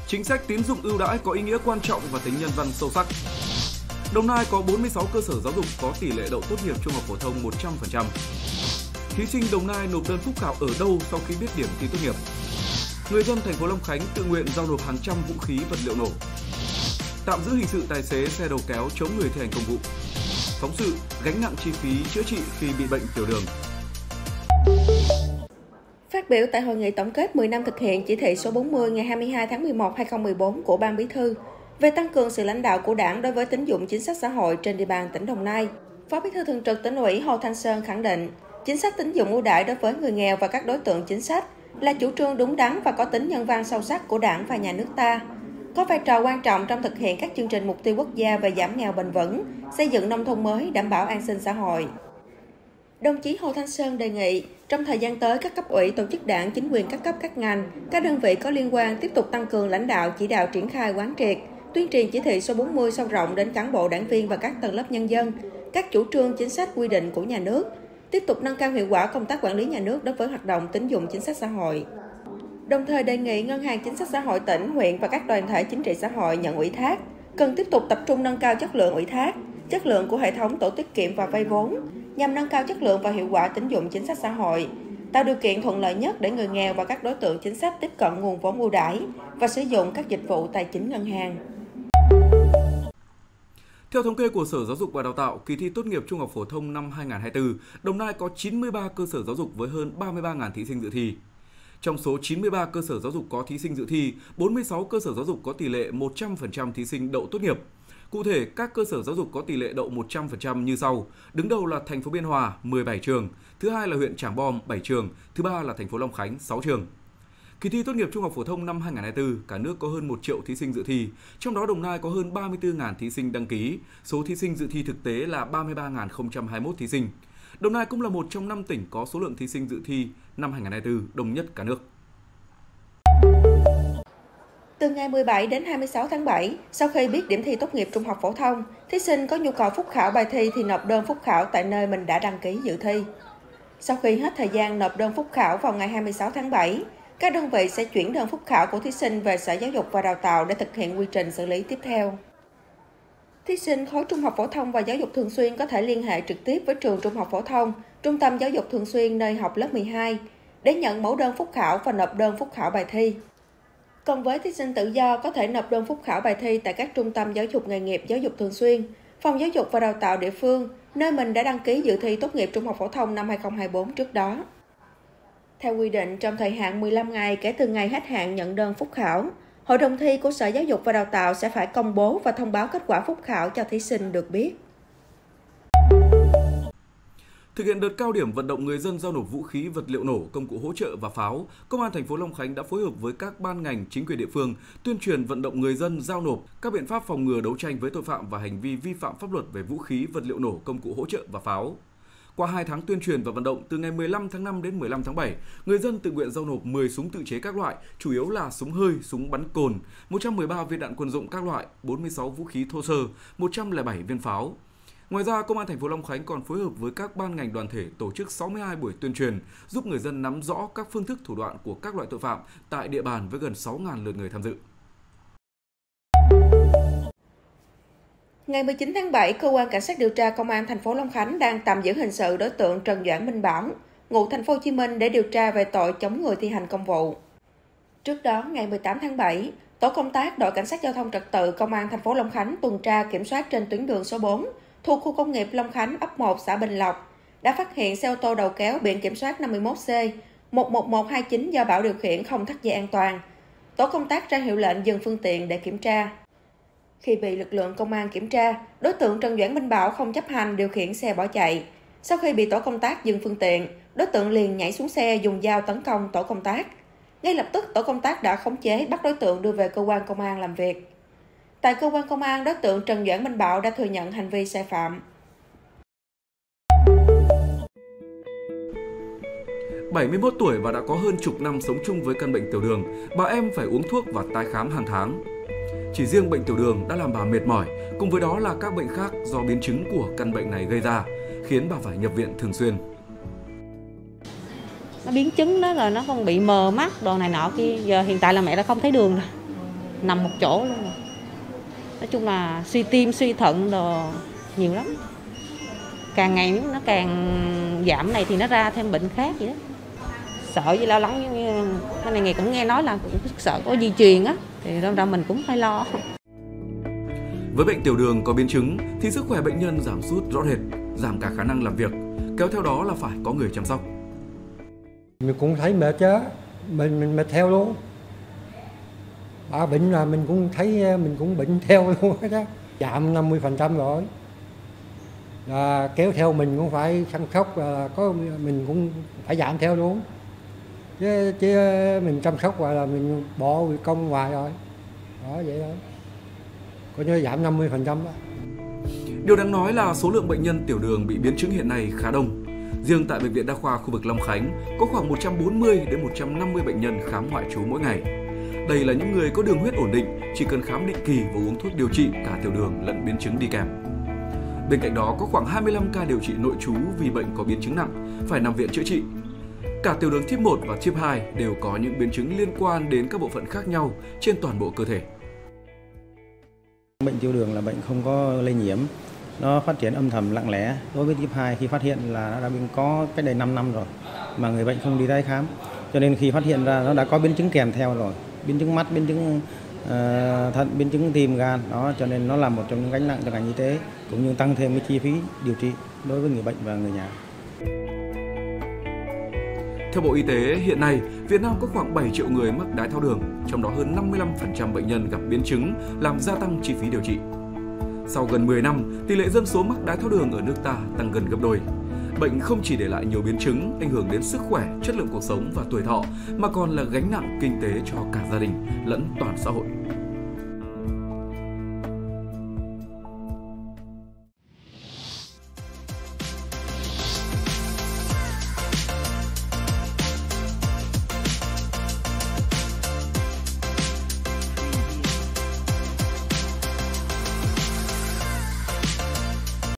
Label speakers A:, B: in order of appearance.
A: Chính sách tín dụng ưu đãi có ý nghĩa quan trọng và tính nhân văn sâu sắc. Đồng Nai có 46 cơ sở giáo dục có tỷ lệ đậu tốt nghiệp trung học phổ thông 100%. Thí sinh Đồng Nai nộp đơn phúc khảo ở đâu sau khi biết điểm thi tốt nghiệp? Người dân thành phố Long Khánh tự nguyện giao nộp hàng trăm vũ khí vật liệu nổ. Tạm giữ hình sự tài xế xe đầu kéo chống người thi hành công vụ. Phóng sự gánh nặng chi phí chữa trị khi bị bệnh tiểu đường.
B: Phát biểu tại hội nghị tổng kết 10 năm thực hiện chỉ thị số 40 ngày 22 tháng 11 2014 của Ban Bí thư về tăng cường sự lãnh đạo của Đảng đối với tín dụng chính sách xã hội trên địa bàn tỉnh Đồng Nai, Phó Bí thư Thường trực Tỉnh ủy Hồ Thanh Sơn khẳng định, chính sách tín dụng ưu đãi đối với người nghèo và các đối tượng chính sách là chủ trương đúng đắn và có tính nhân văn sâu sắc của Đảng và Nhà nước ta, có vai trò quan trọng trong thực hiện các chương trình mục tiêu quốc gia về giảm nghèo bền vững, xây dựng nông thôn mới, đảm bảo an sinh xã hội. Đồng chí Hồ Thanh Sơn đề nghị, trong thời gian tới, các cấp ủy, tổ chức đảng, chính quyền các cấp, các ngành, các đơn vị có liên quan tiếp tục tăng cường lãnh đạo, chỉ đạo triển khai quán triệt, tuyên truyền chỉ thị số 40 sâu rộng đến cán bộ, đảng viên và các tầng lớp nhân dân, các chủ trương, chính sách, quy định của nhà nước, tiếp tục nâng cao hiệu quả công tác quản lý nhà nước đối với hoạt động tín dụng chính sách xã hội. Đồng thời đề nghị Ngân hàng Chính sách Xã hội tỉnh, huyện và các đoàn thể chính trị xã hội nhận ủy thác cần tiếp tục tập trung nâng cao chất lượng ủy thác, chất lượng của hệ thống tổ tiết kiệm và vay vốn nhằm nâng cao chất lượng và hiệu quả tín dụng chính sách xã hội, tạo điều kiện thuận lợi nhất để người nghèo và các đối tượng chính sách tiếp cận nguồn vốn ưu đãi và sử dụng các dịch vụ tài chính ngân hàng.
A: Theo thống kê của Sở Giáo dục và Đào tạo, kỳ thi tốt nghiệp trung học phổ thông năm 2024, Đồng Nai có 93 cơ sở giáo dục với hơn 33.000 thí sinh dự thi. Trong số 93 cơ sở giáo dục có thí sinh dự thi, 46 cơ sở giáo dục có tỷ lệ 100% thí sinh đậu tốt nghiệp. Cụ thể, các cơ sở giáo dục có tỷ lệ đậu 100% như sau. Đứng đầu là thành phố Biên Hòa, 17 trường. Thứ hai là huyện Trảng Bom, 7 trường. Thứ ba là thành phố Long Khánh, 6 trường. Kỳ thi tốt nghiệp trung học phổ thông năm 2024, cả nước có hơn 1 triệu thí sinh dự thi. Trong đó Đồng Nai có hơn 34.000 thí sinh đăng ký. Số thí sinh dự thi thực tế là 33.021 thí sinh. Đồng Nai cũng là một trong 5 tỉnh có số lượng thí sinh dự thi năm 2024 đông nhất cả nước.
B: Từ ngày 17 đến 26 tháng 7, sau khi biết điểm thi tốt nghiệp trung học phổ thông, thí sinh có nhu cầu phúc khảo bài thi thì nộp đơn phúc khảo tại nơi mình đã đăng ký dự thi. Sau khi hết thời gian nộp đơn phúc khảo vào ngày 26 tháng 7, các đơn vị sẽ chuyển đơn phúc khảo của thí sinh về Sở Giáo dục và Đào tạo để thực hiện quy trình xử lý tiếp theo. Thí sinh khối trung học phổ thông và giáo dục thường xuyên có thể liên hệ trực tiếp với trường trung học phổ thông, trung tâm giáo dục thường xuyên nơi học lớp 12 để nhận mẫu đơn phúc khảo và nộp đơn phúc khảo bài thi. Còn với thí sinh tự do có thể nộp đơn phúc khảo bài thi tại các trung tâm giáo dục nghề nghiệp giáo dục thường xuyên, phòng giáo dục và đào tạo địa phương, nơi mình đã đăng ký dự thi tốt nghiệp trung học phổ thông năm 2024 trước đó. Theo quy định, trong thời hạn 15 ngày kể từ ngày hết hạn nhận đơn phúc khảo, Hội đồng thi của Sở Giáo dục và Đào tạo sẽ phải công bố và thông báo kết quả phúc khảo cho thí sinh được biết.
A: Thực hiện đợt cao điểm vận động người dân giao nộp vũ khí, vật liệu nổ, công cụ hỗ trợ và pháo, Công an thành phố Long Khánh đã phối hợp với các ban ngành, chính quyền địa phương tuyên truyền vận động người dân giao nộp các biện pháp phòng ngừa đấu tranh với tội phạm và hành vi vi phạm pháp luật về vũ khí, vật liệu nổ, công cụ hỗ trợ và pháo. Qua 2 tháng tuyên truyền và vận động từ ngày 15 tháng 5 đến 15 tháng 7, người dân tự nguyện giao nộp 10 súng tự chế các loại, chủ yếu là súng hơi, súng bắn cồn, 113 viên đạn quân dụng các loại, 46 vũ khí thô sơ, 107 viên pháo. Ngoài ra, Công an thành phố Long Khánh còn phối hợp với các ban ngành đoàn thể tổ chức 62 buổi tuyên truyền, giúp người dân nắm rõ các phương thức thủ đoạn của các loại tội phạm tại địa bàn với gần 6.000 lượt người tham dự.
B: Ngày 19 tháng 7, Cơ quan Cảnh sát điều tra Công an thành phố Long Khánh đang tạm giữ hình sự đối tượng Trần Doãn Minh Bảo, ngụ thành phố Hồ Chí Minh để điều tra về tội chống người thi hành công vụ. Trước đó, ngày 18 tháng 7, tổ công tác đội Cảnh sát giao thông trật tự Công an thành phố Long Khánh tuần tra kiểm soát trên tuyến đường số 4 thuộc khu công nghiệp Long Khánh, ấp 1, xã Bình Lộc đã phát hiện xe ô tô đầu kéo biển kiểm soát 51C 11129 do Bảo điều khiển không thắt dây an toàn. Tổ công tác ra hiệu lệnh dừng phương tiện để kiểm tra. Khi bị lực lượng công an kiểm tra, đối tượng Trần Doãn Minh Bảo không chấp hành điều khiển xe bỏ chạy. Sau khi bị tổ công tác dừng phương tiện, đối tượng liền nhảy xuống xe dùng dao tấn công tổ công tác. Ngay lập tức, tổ công tác đã khống chế bắt đối tượng đưa về cơ quan công an làm việc. Tại cơ quan công an, đối tượng Trần Doãn Minh Bảo đã thừa nhận hành vi sai phạm.
A: 71 tuổi và đã có hơn chục năm sống chung với căn bệnh tiểu đường, bà em phải uống thuốc và tái khám hàng tháng. Chỉ riêng bệnh tiểu đường đã làm bà mệt mỏi, cùng với đó là các bệnh khác do biến chứng của căn bệnh này gây ra, khiến bà phải nhập viện thường xuyên.
C: Nó biến chứng đó là nó còn bị mờ mắt, đồ này nọ kia. Giờ hiện tại là mẹ đã không thấy đường rồi. nằm một chỗ luôn rồi. Nói chung là suy tim, suy thận đồ nhiều lắm. Càng ngày nó càng giảm này thì nó ra thêm bệnh khác vậy đó. Sợ với lo lắng, giống như cái này cũng nghe nói là cũng sợ có di truyền á, thì ra mình cũng phải lo.
A: Với bệnh tiểu đường có biến chứng thì sức khỏe bệnh nhân giảm sút rõ rệt, giảm cả khả năng làm việc, kéo theo đó là phải có người chăm sóc.
D: Mình cũng thấy mệt chứ, mình mệt theo luôn. Bệnh là mình cũng thấy mình cũng bệnh theo luôn đó. Giảm 50% rồi. Là kéo theo mình cũng phải chăm sóc, mình cũng phải giảm theo luôn. Chứ mình chăm sóc là mình bỏ công ngoài rồi. Đó vậy thôi. Coi như giảm 50% đó.
A: Điều đáng nói là số lượng bệnh nhân tiểu đường bị biến chứng hiện nay khá đông. Riêng tại Bệnh viện Đa khoa khu vực Long Khánh có khoảng 140 đến 150 bệnh nhân khám ngoại trú mỗi ngày. Đây là những người có đường huyết ổn định, chỉ cần khám định kỳ và uống thuốc điều trị cả tiểu đường lẫn biến chứng đi kèm. Bên cạnh đó có khoảng 25 ca điều trị nội trú vì bệnh có biến chứng nặng, phải nằm viện chữa trị. Cả tiểu đường type 1 và type 2 đều có những biến chứng liên quan đến các bộ phận khác nhau trên toàn bộ cơ thể.
E: Bệnh tiểu đường là bệnh không có lây nhiễm, nó phát triển âm thầm lặng lẽ. Đối với type 2 khi phát hiện là nó đã có cách đây 5 năm rồi mà người bệnh không đi tái khám. Cho nên khi phát hiện ra nó đã có biến chứng kèm theo rồi, biến chứng mắt, biến chứng thận, biến chứng tim, gan. Đó, cho nên nó là một trong những gánh nặng cho ngành y tế, cũng như tăng thêm cái chi phí điều trị đối với người bệnh và người nhà.
A: Theo Bộ Y tế, hiện nay Việt Nam có khoảng 7 triệu người mắc đái tháo đường, trong đó hơn 55% bệnh nhân gặp biến chứng làm gia tăng chi phí điều trị. Sau gần 10 năm, tỷ lệ dân số mắc đái tháo đường ở nước ta tăng gần gấp đôi. Bệnh không chỉ để lại nhiều biến chứng, ảnh hưởng đến sức khỏe, chất lượng cuộc sống và tuổi thọ, mà còn là gánh nặng kinh tế cho cả gia đình lẫn toàn xã hội.